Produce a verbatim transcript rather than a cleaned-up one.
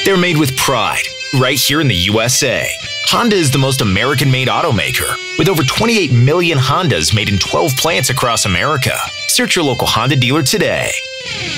They're made with pride, right here in the U S A. Honda is the most American-made automaker, with over twenty-eight million Hondas made in twelve plants across America. Search your local Honda dealer today.